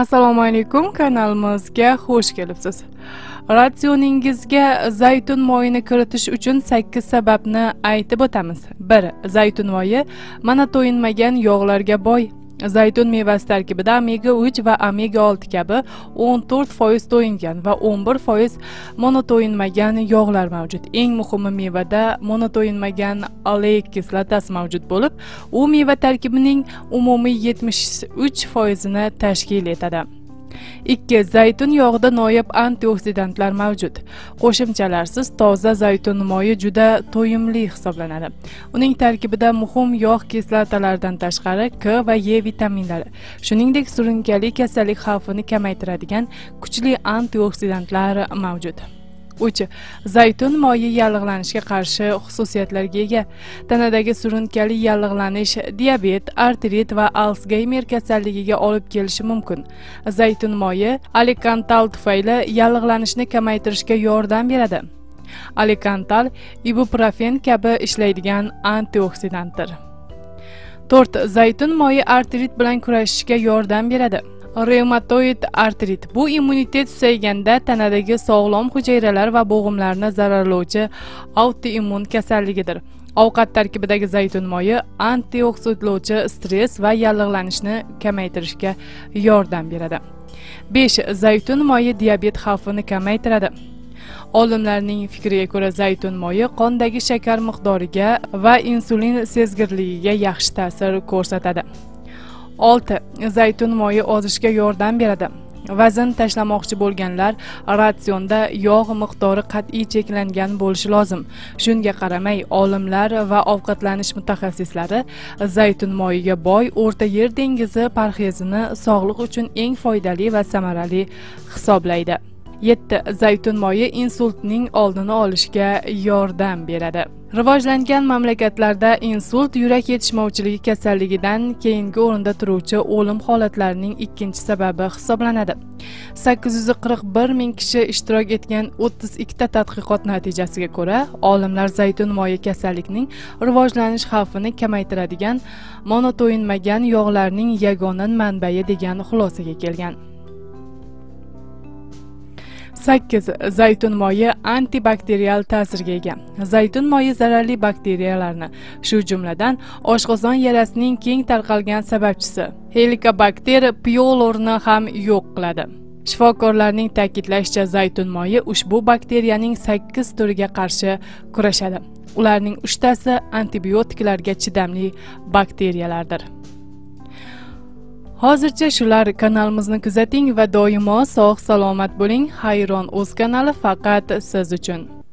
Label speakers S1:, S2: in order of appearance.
S1: Assalomu alaykum, kanalimizga xush kelibsiz. Ratsioningizga zaytun moyini kiritish uchun 8 sababni aytib o'tamiz. 1. Zaytun moyi mana to'yinmagan yog'larga boy. Zaytun mevasi tarkibida omega 3 va omega 6 kabi 14% to'yingan va 11% monoto'yinmagan yog'lar mavjud. Eng muhimi, mevada monoto'yinmagan oleik kislotasi mavjud bo'lib, u meva tarkibining umumiy 73%ni tashkil etadi. 2. Zaytun yog'ida noyob antioksidantlar mavjud. Qo'shimchalarsiz toza zaytun moyi juda to'yimli hisoblanadi. Uning tarkibida muhim yog' kislotalaridan tashqari K va E vitaminlari, shuningdek surunkali kasallik xavfini kamaytiradigan kuchli antioksidantlar mavjud. 3. Zaytun moyi yallig'lanishga qarshi xususiyatlarga ega. Tanadagi surunkali yallig'lanish diabet, artrit va Alsgeymer kasalligiga olib kelishi mumkin. Zaytun moyi alekantal tufayli yallig'lanishni kamaytirishga yordam beradi. Alekantal ibuprofen kabi ishlaydigan antioksidantdir. 4. Zaytun moyi artrit bilan kurashishga yordam beradi. Revmatoid artrit bu immunitet susayganda tanadagi sog'lom hujayralar va bo'g'imlarni zararlovchi autoimmun kasalligidir. Ovqat tarkibidagi zaytun moyi antioksidlovchi, stress va yallig'lanishni kamaytirishga yordam beradi. 5. Zaytun moyi diabet xavfini kamaytiradi. Olimlarning fikriga ko'ra, zaytun moyi qondagi shakar miqdoriga va insulin sezgirligiga yaxshi ta'sir ko'rsatadi. 6. Zaytun moyi ozishga yordam beradi. Vazn tashlamoqchi bo'lganlar ratsionda yog' miqdori qat'iy cheklangan bo'lishi lozim. Shunga qaramay, olimlar va ovqatlanish mutaxassislari zaytun moyiga boy O'rta Yer dengizi parhezini sog'liq uchun eng foydali va samarali hisoblaydi. 7. Zaytun moyi insultning oldini olishga yordam beradi. Rivojlangan mamlakatlarda insult yurak yetishmovchiligi kasalligidan keyingi o'rinda turuvchi o'lim holatlarining ikkinchi sababi hisoblanadi. 841 ming kishi ishtirok etgan 32 ta tadqiqot natijasiga ko'ra, olimlar zaytun moyi kasallikning rivojlanish xavfini kamaytiradigan monoto'yinmagan yog'larning yagona manbai degan xulosaga kelgan. 8. Zaytun moyi antibakterial ta'sirga ega. Zaytun moyi zararli bakteriyalarni, shu jumladan oshqozon yarasining keng tarqalgan sababchisi Helicobacter pylori'ni ham yo'q qiladi. Shifokorlarning ta'kidlashicha, zaytun moyi ushbu bakteriyaning 8 turiga qarshi kurashadi. Ularning 3 tasi antibiotiklarga chidamli bakteriyalardir. Hozircha shular. Kanalimizni kuzating va doimo sog' salomat bo'ling. Hayron.uz kanali faqat siz uchun.